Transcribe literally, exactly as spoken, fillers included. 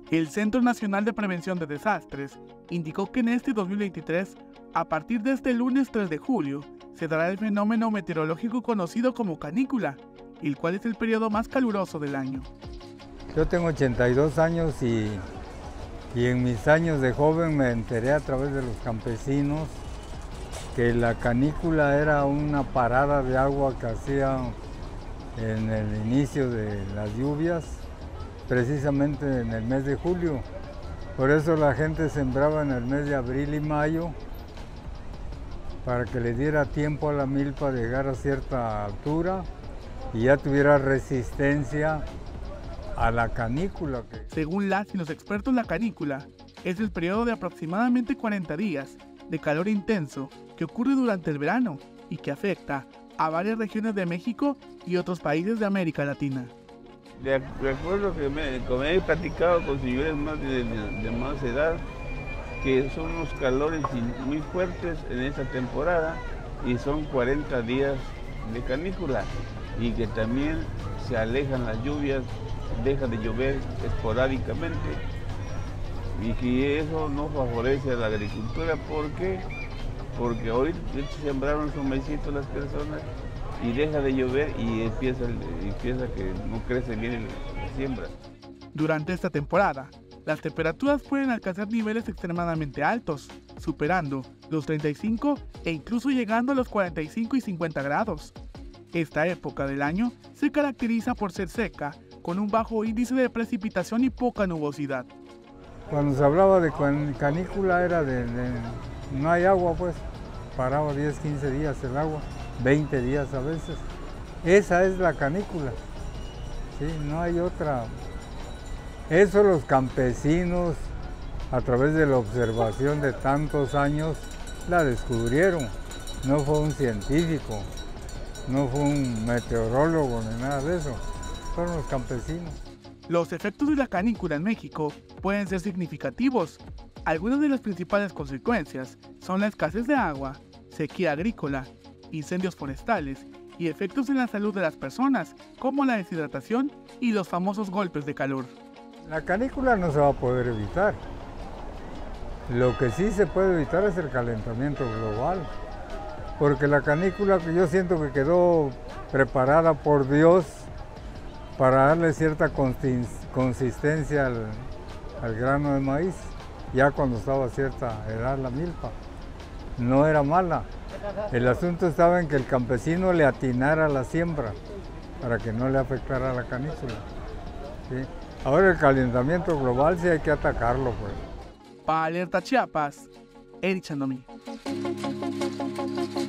El Centro Nacional de Prevención de Desastres indicó que en este dos mil veintitrés, a partir de este lunes tres de julio, se dará el fenómeno meteorológico conocido como canícula, el cual es el periodo más caluroso del año. Yo tengo ochenta y dos años y, y en mis años de joven me enteré a través de los campesinos que la canícula era una parada de agua que hacía en el inicio de las lluvias, precisamente en el mes de julio. Por eso la gente sembraba en el mes de abril y mayo, para que le diera tiempo a la milpa de llegar a cierta altura y ya tuviera resistencia a la canícula. Según las y los expertos, la canícula es el periodo de aproximadamente cuarenta días de calor intenso que ocurre durante el verano y que afecta a varias regiones de México y otros países de América Latina. De acuerdo que me, como he platicado con señores más de, de, de más edad, que son unos calores muy fuertes en esta temporada y son cuarenta días de canícula y que también se alejan las lluvias, deja de llover esporádicamente y que eso no favorece a la agricultura. ¿Por qué? Porque ahorita sembraron su maicito las personas y deja de llover y empieza, empieza que no crece bien la siembra. Durante esta temporada, las temperaturas pueden alcanzar niveles extremadamente altos, superando los treinta y cinco e incluso llegando a los cuarenta y cinco y cincuenta grados. Esta época del año se caracteriza por ser seca, con un bajo índice de precipitación y poca nubosidad. Cuando se hablaba de canícula era de, de no hay agua, pues paraba diez, quince días el agua, veinte días a veces. Esa es la canícula, ¿sí? No hay otra. Eso los campesinos, a través de la observación de tantos años, la descubrieron. No fue un científico, no fue un meteorólogo ni nada de eso, fueron los campesinos. Los efectos de la canícula en México pueden ser significativos. Algunas de las principales consecuencias son la escasez de agua, sequía agrícola, incendios forestales y efectos en la salud de las personas, como la deshidratación y los famosos golpes de calor. La canícula no se va a poder evitar. Lo que sí se puede evitar es el calentamiento global, porque la canícula que yo siento que quedó preparada por Dios para darle cierta consistencia al, al grano de maíz, ya cuando estaba a cierta edad la milpa. No era mala. El asunto estaba en que el campesino le atinara la siembra para que no le afectara la canícula, ¿sí? Ahora el calentamiento global sí hay que atacarlo, pues. Para Alerta Chiapas, Eric Chandomí.